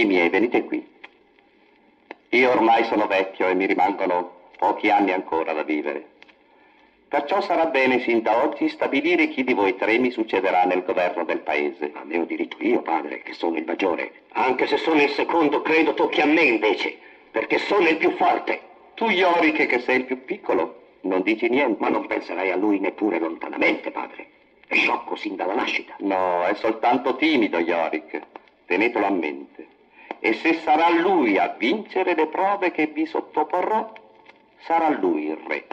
Figli miei, venite qui. Io ormai sono vecchio e mi rimangono pochi anni ancora da vivere. Perciò sarà bene sin da oggi stabilire chi di voi tre mi succederà nel governo del paese. Ma ne ho diritto io, padre, che sono il maggiore. Anche se sono il secondo, credo tocchi a me invece, perché sono il più forte. Tu, Ioric, che sei il più piccolo, non dici niente. Ma non penserai a lui neppure lontanamente, padre. È sciocco sin dalla nascita. No, è soltanto timido, Ioric. Tenetelo a mente. E se sarà lui a vincere le prove che vi sottoporrò, sarà lui il re.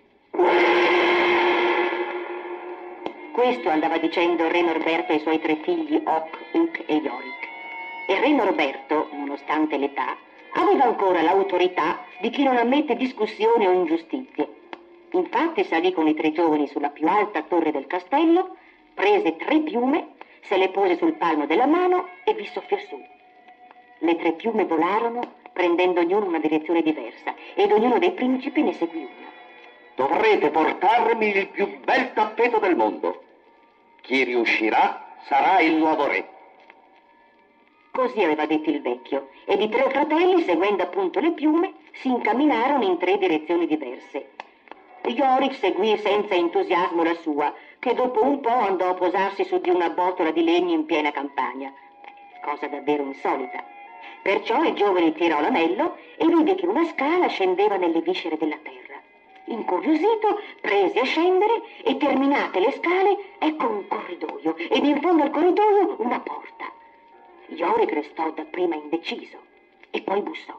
Questo andava dicendo re Norberto ai suoi tre figli, Oc, Uc e Ioric. E re Norberto, nonostante l'età, aveva ancora l'autorità di chi non ammette discussioni o ingiustizie. Infatti salì con i tre giovani sulla più alta torre del castello, prese 3 piume, se le pose sul palmo della mano e vi soffiò su. Le 3 piume volarono, prendendo ognuno una direzione diversa, ed ognuno dei principi ne seguì una. Dovrete portarmi il più bel tappeto del mondo. Chi riuscirà sarà il nuovo re. Così aveva detto il vecchio, ed i 3 fratelli, seguendo appunto le piume, si incamminarono in 3 direzioni diverse. Ioric seguì senza entusiasmo la sua, che dopo un po' andò a posarsi su di una botola di legno in piena campagna. Cosa davvero insolita. Perciò il giovane tirò l'anello e vide che una scala scendeva nelle viscere della terra. Incuriosito, prese a scendere e, terminate le scale, ecco un corridoio, ed in fondo al corridoio una porta. Ioric restò dapprima indeciso e poi bussò.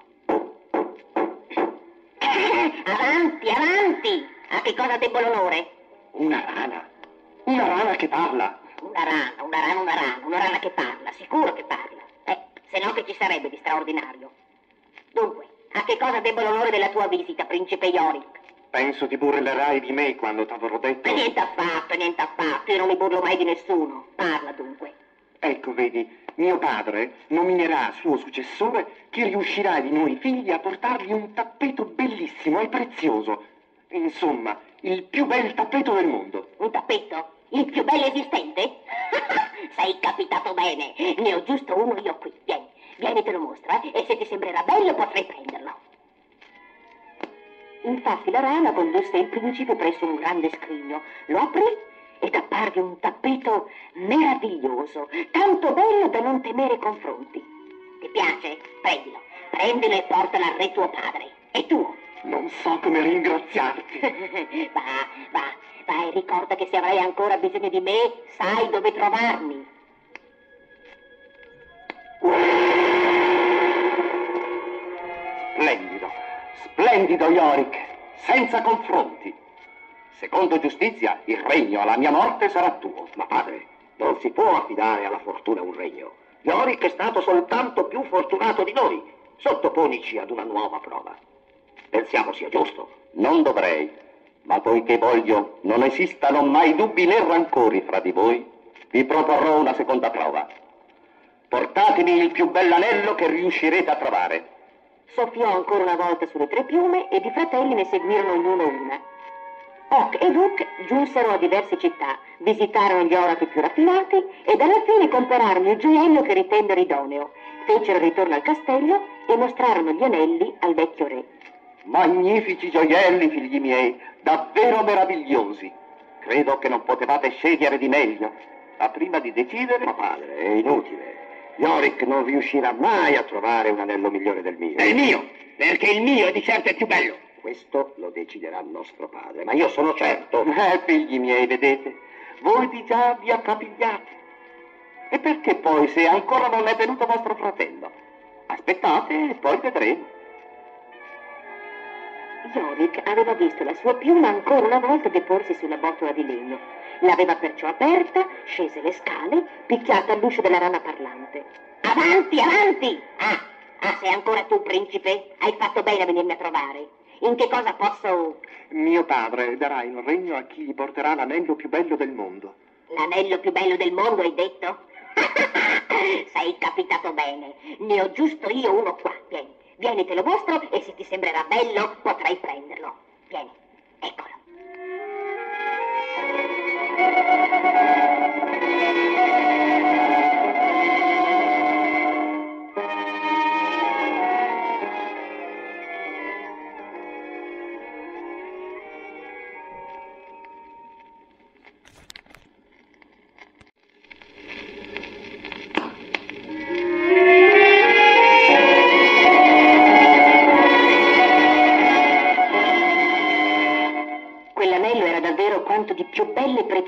Avanti, avanti! A che cosa debbo l'onore? Una rana che parla. Una rana che parla, sicuro che parla. Se no che ci sarebbe di straordinario. Dunque, a che cosa debbo l'onore della tua visita, principe Ioric? Penso ti burlerai di me quando t'avrò detto... Niente affatto, io non mi burlo mai di nessuno. Parla dunque. Ecco, vedi, mio padre nominerà suo successore chi riuscirà di noi figli a portargli un tappeto bellissimo e prezioso. Insomma, il più bel tappeto del mondo. Un tappeto? Il più bello esistente? Sei capitato bene. Ne ho giusto uno io qui. Vieni, te lo mostro, e se ti sembrerà bello potrai prenderlo. Infatti la rana condusse il principe presso un grande scrigno, lo aprì ed apparve un tappeto meraviglioso, tanto bello da non temere confronti. Ti piace? Prendilo e portalo al re tuo padre. È tuo. Non so come ringraziarti. Va e ricorda che se avrai ancora bisogno di me, sai dove trovarmi. Splendido, Ioric, senza confronti. Secondo giustizia, il regno alla mia morte sarà tuo. Ma padre, non si può affidare alla fortuna un regno. Ioric è stato soltanto più fortunato di noi. Sottoponici ad una nuova prova. Pensiamo sia giusto. Non dovrei, ma poiché voglio non esistano mai dubbi né rancori fra di voi, vi proporrò una seconda prova. Portatemi il più bell'anello che riuscirete a trovare. Soffiò ancora una volta sulle 3 piume ed i fratelli ne seguirono ognuno una. Oc ed Uc giunsero a diverse città, visitarono gli orafi più raffinati ed alla fine comperarono il gioiello che ritennero idoneo, fecero ritorno al castello e mostrarono gli anelli al vecchio re. Magnifici gioielli, figli miei, davvero meravigliosi. Credo che non potevate scegliere di meglio. Ma prima di decidere... Ma padre, è inutile. Ioric non riuscirà mai a trovare un anello migliore del mio. È il mio, perché il mio è di certo il più bello. Questo lo deciderà nostro padre, ma io sono certo. Figli miei, vedete, voi di già vi accapigliate. E perché poi, se ancora non è venuto vostro fratello? Aspettate e poi vedremo. Ioric aveva visto la sua piuma ancora una volta deporsi sulla botola di legno. L'aveva perciò aperta, scese le scale, picchiata all'uscio della rana parlante. Avanti, avanti! Sei ancora tu, principe? Hai fatto bene a venirmi a trovare. In che cosa posso... Mio padre darà il regno a chi gli porterà l'anello più bello del mondo. L'anello più bello del mondo, hai detto? Sei capitato bene. Ne ho giusto io uno qua. Vieni, te lo mostro e se ti sembrerà bello potrai prenderlo. Vieni, eccolo.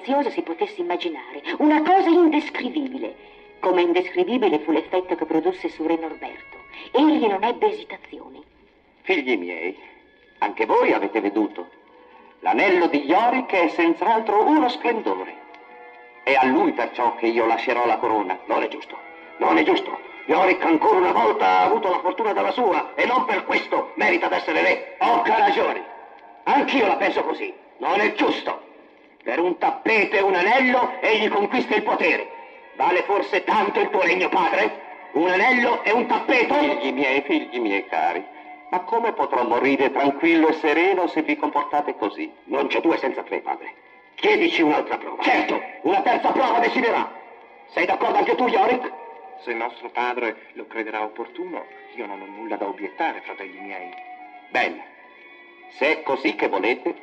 preziosa si potesse immaginare, una cosa indescrivibile. Come indescrivibile fu l'effetto che produsse su Re Norberto. Egli non ebbe esitazioni. Figli miei, anche voi avete veduto. L'anello di Yorick è senz'altro uno splendore. È a lui perciò che io lascerò la corona. Non è giusto, non è giusto. Yorick ancora una volta ha avuto la fortuna dalla sua e non per questo merita d'essere re. Ho ragione. Anch'io la penso così. Non è giusto. Per un tappeto e un anello egli conquista il potere. Vale forse tanto il tuo regno, padre? Un anello e un tappeto? Figli miei cari, ma come potrò morire tranquillo e sereno se vi comportate così? Non c'è due senza tre, padre. Chiedici un'altra prova. Certo, una terza prova deciderà. Sei d'accordo anche tu, Yorick? Se nostro padre lo crederà opportuno, io non ho nulla da obiettare, fratelli miei. Bene, se è così che volete,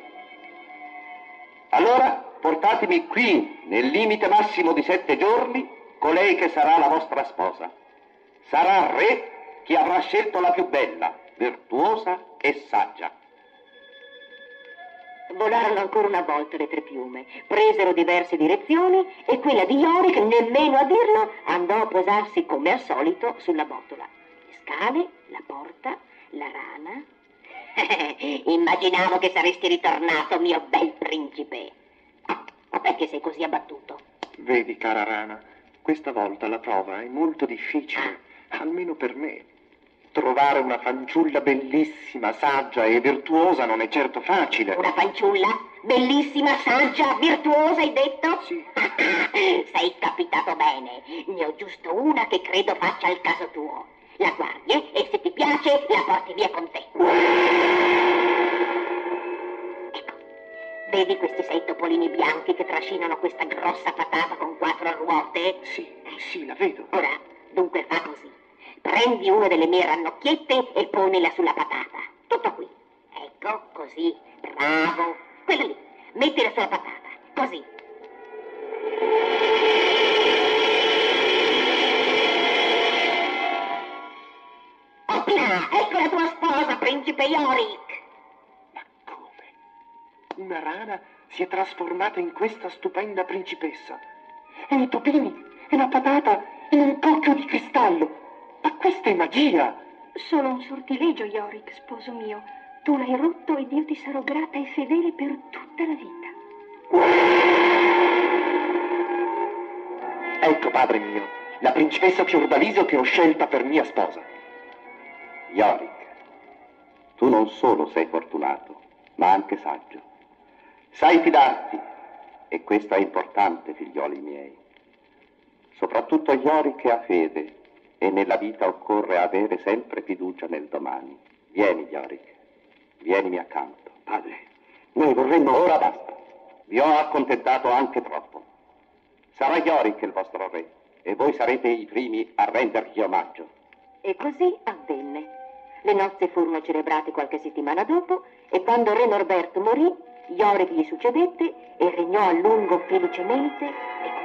allora portatemi qui, nel limite massimo di 7 giorni, colei che sarà la vostra sposa. Sarà re chi avrà scelto la più bella, virtuosa e saggia. Volarono ancora una volta le tre piume, presero diverse direzioni e quella di Yorick, nemmeno a dirlo, andò a posarsi come al solito sulla botola. Le scale, la porta, la rana. Immaginavo che saresti ritornato, mio bel principe. Ma perché sei così abbattuto? Vedi, cara rana, questa volta la prova è molto difficile, almeno per me. Trovare una fanciulla bellissima, saggia e virtuosa non è certo facile. Una fanciulla? Bellissima, saggia, virtuosa, hai detto? Sì. Sei capitato bene. Ne ho giusto una che credo faccia il caso tuo. La guardi e se ti piace la porti via con te. Ecco, vedi questi 6 topolini bianchi che trascinano questa grossa patata con 4 ruote? Sì, la vedo. Ora, dunque fa così. Prendi una delle mie rannocchiette e ponila sulla patata. Tutto qui. Ecco, così. Bravo. Quella lì. Mettila sulla patata. Così. Oppina, ecco la tua sposa, principe Yorick. Ma come? Una rana si è trasformata in questa stupenda principessa. E i topini, e la patata, in un cocchio di cristallo. Ma questa è magia! Solo un sortilegio, Yorick, sposo mio. Tu l'hai rotto ed io ti sarò grata e fedele per tutta la vita. Ecco, padre mio, la principessa Fiordaliso che ho scelta per mia sposa. Yorick, tu non solo sei fortunato, ma anche saggio. Sai fidarti, e questo è importante, figlioli miei. Soprattutto Yorick ha fede, e nella vita occorre avere sempre fiducia nel domani. Vieni, Yorick, vienimi accanto. Padre, noi vorremmo... Ora basta, vi ho accontentato anche troppo. Sarà Yorick il vostro re, e voi sarete i primi a rendergli omaggio. E così avvenne. Le nozze furono celebrate qualche settimana dopo e quando Re Norberto morì, Yorick gli succedette e regnò a lungo felicemente e